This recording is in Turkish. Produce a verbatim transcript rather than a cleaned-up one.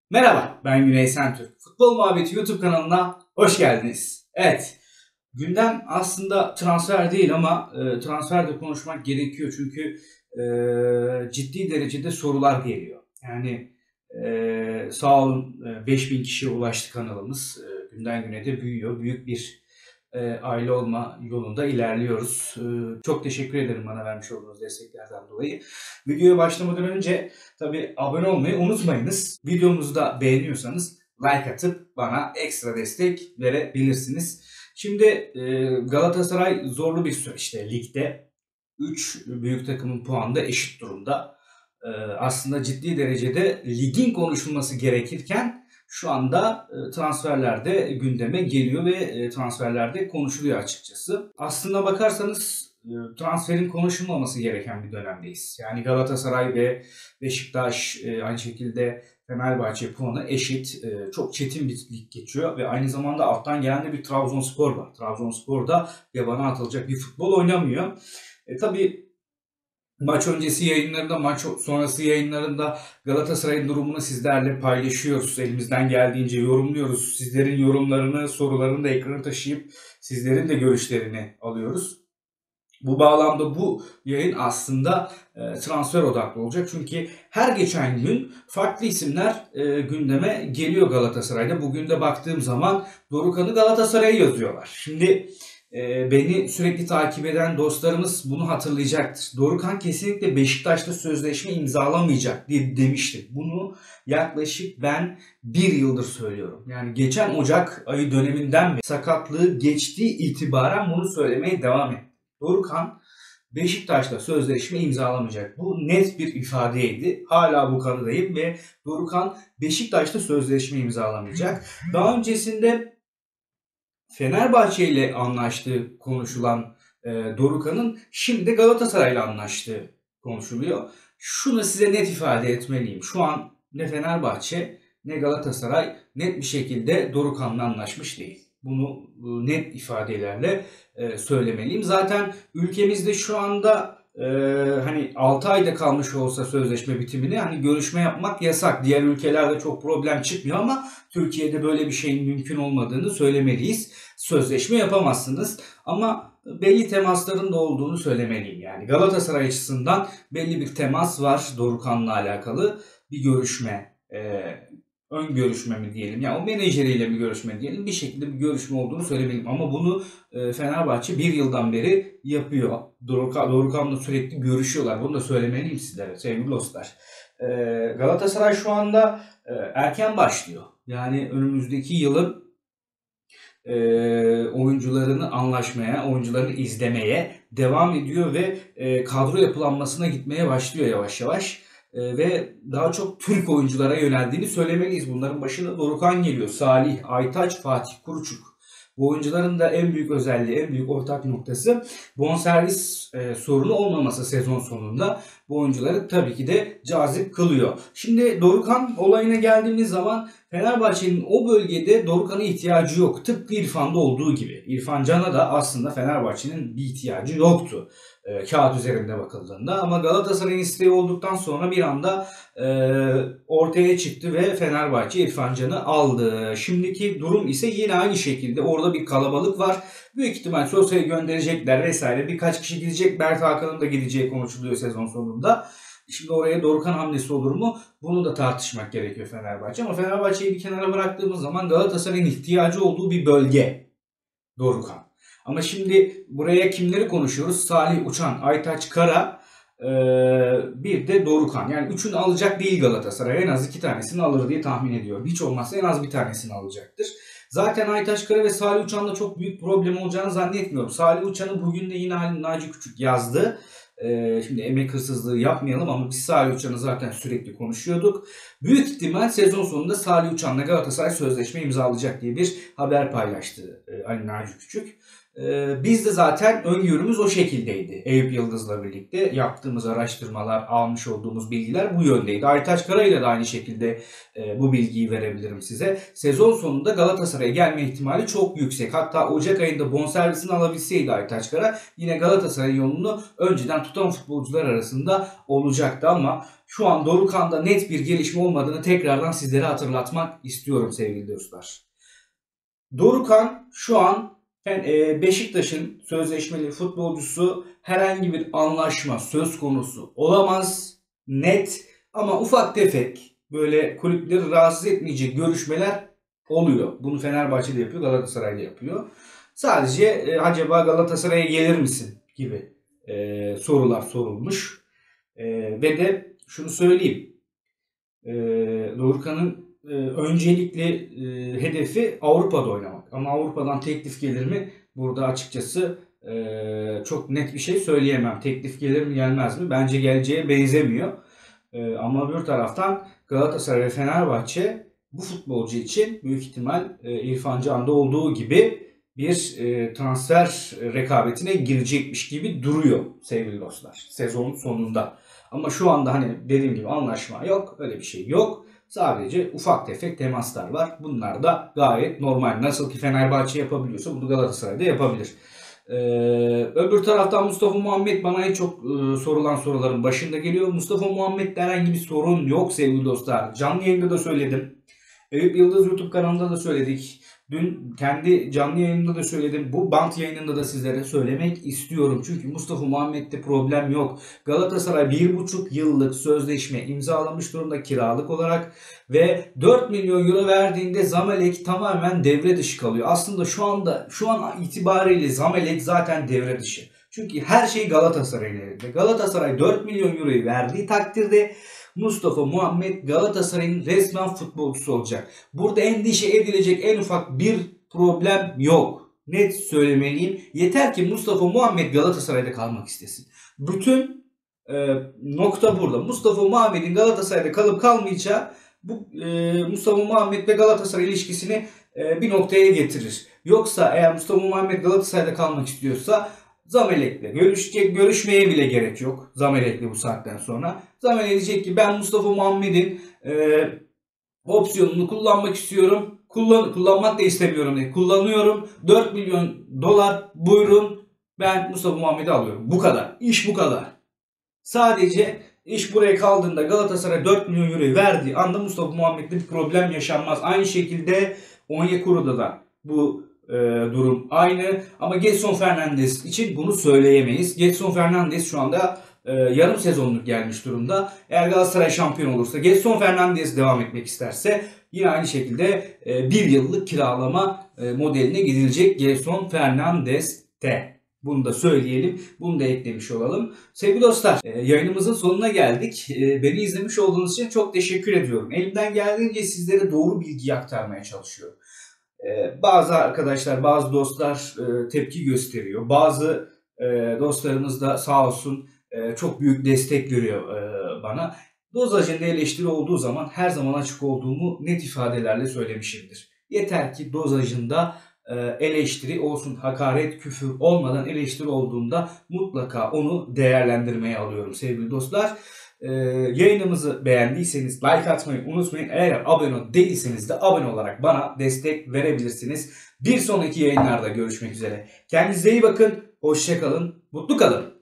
Merhaba, ben Güney Sentürk. Futbol Muhabbeti YouTube kanalına hoş geldiniz. Evet, gündem aslında transfer değil ama e, transfer de konuşmak gerekiyor çünkü e, ciddi derecede sorular geliyor. Yani e, sağ olun e, beş bin kişiye ulaştı kanalımız. E, günden güne de büyüyor. Büyük bir e, aile olma yolunda ilerliyoruz. E, çok teşekkür ederim bana vermiş olduğunuz desteklerden dolayı. Videoya başlamadan önce tabii abone olmayı unutmayınız. Videomuzu da beğeniyorsanız like atıp bana ekstra destek verebilirsiniz. Şimdi e, Galatasaray zorlu bir süreçte ligde. üç büyük takımın puanı da eşit durumda. E, aslında ciddi derecede ligin konuşulması gerekirken şu anda e, transferlerde gündeme geliyor ve e, transferlerde konuşuluyor açıkçası. Aslına bakarsanız e, transferin konuşulmaması gereken bir dönemdeyiz. Yani Galatasaray ve Beşiktaş e, aynı şekilde Fenerbahçe puanı eşit. E, çok çetin bir lig geçiyor ve aynı zamanda alttan gelen de bir Trabzonspor var. Trabzonspor da yabana atılacak bir futbol oynamıyor. E, tabii maç öncesi yayınlarında, maç sonrası yayınlarında Galatasaray'ın durumunu sizlerle paylaşıyoruz. Elimizden geldiğince yorumluyoruz. Sizlerin yorumlarını, sorularını da ekrana taşıyıp sizlerin de görüşlerini alıyoruz. Bu bağlamda bu yayın aslında e, transfer odaklı olacak. Çünkü her geçen gün farklı isimler e, gündeme geliyor Galatasaray'da. Bugün de baktığım zaman Dorukhan'ı Galatasaray'a yazıyorlar. Şimdi e, beni sürekli takip eden dostlarımız bunu hatırlayacaktır. Dorukhan kesinlikle Beşiktaş'ta sözleşme imzalamayacak diye demiştim. Bunu yaklaşık ben bir yıldır söylüyorum. Yani geçen Ocak ayı döneminden beri sakatlığı geçtiği itibaren bunu söylemeye devam ettim. Dorukhan Beşiktaş'ta sözleşme imzalamayacak. Bu net bir ifadeydi. Hala bu kanıdayım ve Dorukhan Beşiktaş'ta sözleşme imzalamayacak. Daha öncesinde Fenerbahçe ile anlaştığı konuşulan e, Dorukhan'ın şimdi Galatasaray'la anlaştığı konuşuluyor. Şunu size net ifade etmeliyim. Şu an ne Fenerbahçe ne Galatasaray net bir şekilde Dorukhan'la anlaşmış değil. Bunu net ifadelerle e, söylemeliyim. Zaten ülkemizde şu anda e, hani altı ayda kalmış olsa sözleşme bitimine hani görüşme yapmak yasak. Diğer ülkelerde çok problem çıkmıyor ama Türkiye'de böyle bir şeyin mümkün olmadığını söylemeliyiz. Sözleşme yapamazsınız ama belli temasların da olduğunu söylemeliyim. Yani Galatasaray açısından belli bir temas var Dorukhan'la alakalı bir görüşme. E, ön görüşme mi diyelim, ya yani o menajeriyle bir görüşme diyelim, bir şekilde bir görüşme olduğunu söylemeliyim. Ama bunu e, Fenerbahçe bir yıldan beri yapıyor. Dorukhan, Dorukhan'la sürekli görüşüyorlar. Bunu da söylemeliyim sizlere sevgili dostlar. E, Galatasaray şu anda e, erken başlıyor. Yani önümüzdeki yılın e, oyuncularını anlaşmaya, oyuncularını izlemeye devam ediyor ve e, kadro yapılanmasına gitmeye başlıyor yavaş yavaş. Ee, ve daha çok Türk oyunculara yöneldiğini söylemeliyiz. Bunların başında Dorukhan geliyor. Salih, Aytaç, Fatih Kuruçuk. Bu oyuncuların da en büyük özelliği, en büyük ortak noktası bonservis e, sorunu olmaması sezon sonunda. Bu oyuncuları tabii ki de cazip kılıyor. Şimdi Dorukhan olayına geldiğimiz zaman Fenerbahçe'nin o bölgede Dorukhan'a ihtiyacı yok. Tıpkı İrfan'da olduğu gibi. İrfan Can'a da aslında Fenerbahçe'nin bir ihtiyacı yoktu. E, kağıt üzerinde bakıldığında, ama Galatasaray'ın isteği olduktan sonra bir anda e, ortaya çıktı ve Fenerbahçe İrfan Can'ı aldı. Şimdiki durum ise yine aynı şekilde, orada bir kalabalık var. Büyük ihtimal Sosa'ya gönderecekler vesaire. Birkaç kişi gidecek. Mert Hakan'ın da gideceği konuşuluyor sezon sonunda. Şimdi oraya Dorukhan hamlesi olur mu? Bunu da tartışmak gerekiyor Fenerbahçe. Ama Fenerbahçe'yi bir kenara bıraktığımız zaman Galatasaray'ın ihtiyacı olduğu bir bölge Dorukhan. Ama şimdi buraya kimleri konuşuyoruz? Salih Uçan, Aytaç Kara, ee, bir de Dorukhan. Yani üçünü alacak değil Galatasaray. En az iki tanesini alır diye tahmin ediyorum. Hiç olmazsa en az bir tanesini alacaktır. Zaten Aytaç Kara ve Salih Uçan'da çok büyük problem olacağını zannetmiyorum. Salih Uçan'ı bugün de yine Halil Naci Küçük yazdı. Ee, şimdi emek hırsızlığı yapmayalım ama biz Salih Uçan'ı zaten sürekli konuşuyorduk. Büyük ihtimal sezon sonunda Salih Uçan'la Galatasaray sözleşme imzalayacak diye bir haber paylaştı e, Ali Naci Küçük. Ee, biz de zaten öngörümüz o şekildeydi. Eyüp Yıldız'la birlikte yaptığımız araştırmalar, almış olduğumuz bilgiler bu yöndeydi. Aytaç Kara ile de aynı şekilde e, bu bilgiyi verebilirim size. Sezon sonunda Galatasaray'a gelme ihtimali çok yüksek. Hatta Ocak ayında bonservisini alabilseydi Aytaç Kara yine Galatasaray yolunu önceden tutan futbolcular arasında olacaktı, ama şu an Dorukhan'da net bir gelişme olmadığını tekrardan sizlere hatırlatmak istiyorum sevgili dostlar. Dorukhan şu an Beşiktaş'ın sözleşmeli futbolcusu, herhangi bir anlaşma söz konusu olamaz. Net ama ufak tefek böyle kulüpleri rahatsız etmeyecek görüşmeler oluyor. Bunu Fenerbahçe'de yapıyor, Galatasaray'da yapıyor. Sadece e, acaba Galatasaray'a gelir misin gibi e, sorular sorulmuş. E, ve de şunu söyleyeyim. E, Dorukhan'ın e, öncelikli e, hedefi Avrupa'da oynamak. Ama Avrupa'dan teklif gelir mi? Burada açıkçası e, çok net bir şey söyleyemem. Teklif gelir mi gelmez mi? Bence geleceğe benzemiyor. E, ama bir taraftan Galatasaray ve Fenerbahçe bu futbolcu için büyük ihtimal e, İrfan Can'da olduğu gibi bir e, transfer rekabetine girecekmiş gibi duruyor sevgili dostlar. Sezonun sonunda. Ama şu anda hani dediğim gibi anlaşma yok. Öyle bir şey yok. Sadece ufak tefek temaslar var. Bunlar da gayet normal. Nasıl ki Fenerbahçe yapabiliyorsa bunu Galatasaray da yapabilir. Ee, öbür taraftan Mustafa Muhammed bana en çok e, sorulan soruların başında geliyor. Mustafa Muhammed'de herhangi bir sorun yok sevgili dostlar. Canlı yayında da söyledim. Eyüp Yıldız YouTube kanalında da söyledik. Dün kendi canlı yayınımda da söyledim. Bu bant yayınında da sizlere söylemek istiyorum. Çünkü Mustafa Muhammed'de problem yok. Galatasaray bir buçuk yıllık sözleşme imzalamış durumda kiralık olarak. Ve dört milyon euro verdiğinde Zamalek tamamen devre dışı kalıyor. Aslında şu anda şu an itibariyle Zamalek zaten devre dışı. Çünkü her şey Galatasaray'ın elinde. Galatasaray dört milyon euroyu verdiği takdirde Mustafa Muhammed Galatasaray'ın resmen futbolcusu olacak. Burada endişe edilecek en ufak bir problem yok. Net söylemeliyim. Yeter ki Mustafa Muhammed Galatasaray'da kalmak istesin. Bütün e, nokta burada. Mustafa Muhammed'in Galatasaray'da kalıp kalmayacağı bu e, Mustafa Muhammed ve Galatasaray ilişkisini e, bir noktaya getirir. Yoksa eğer Mustafa Muhammed Galatasaray'da kalmak istiyorsa Zamalek'le görüşecek, görüşmeye bile gerek yok Zamalek'le bu saatten sonra. Zamalek diyecek ki ben Mustafa Muhammed'in e, opsiyonunu kullanmak istiyorum. Kullan, kullanmak da istemiyorum diye. Kullanıyorum. dört milyon dolar buyurun, ben Mustafa Muhammed'i alıyorum. Bu kadar. İş bu kadar. Sadece iş buraya kaldığında Galatasaray dört milyon euroyu verdiği anda Mustafa Muhammed'de bir problem yaşanmaz. Aynı şekilde Onyekuru'da da bu e, durum aynı. Ama Gedson Fernandes için bunu söyleyemeyiz. Gedson Fernandes şu anda e, yarım sezonluk gelmiş durumda. Eğer Galatasaray şampiyon olursa, Gedson Fernandes devam etmek isterse yine aynı şekilde e, bir yıllık kiralama e, modeline gidilecek Gedson Fernandes'te. Bunu da söyleyelim. Bunu da eklemiş olalım. Sevgili dostlar, yayınımızın sonuna geldik. Beni izlemiş olduğunuz için çok teşekkür ediyorum. Elimden geldiğince sizlere doğru bilgiyi aktarmaya çalışıyorum. Bazı arkadaşlar, bazı dostlar tepki gösteriyor. Bazı dostlarımız da sağ olsun çok büyük destek görüyor bana. Dozajında eleştiri olduğu zaman her zaman açık olduğumu net ifadelerle söylemişimdir. Yeter ki dozajında eleştiri olsun, hakaret, küfür olmadan eleştiri olduğunda mutlaka onu değerlendirmeye alıyorum sevgili dostlar. Ee, yayınımızı beğendiyseniz like atmayı unutmayın. Eğer abone değilseniz de abone olarak bana destek verebilirsiniz. Bir sonraki yayınlarda görüşmek üzere. Kendinize iyi bakın, hoşça kalın, mutlu kalın.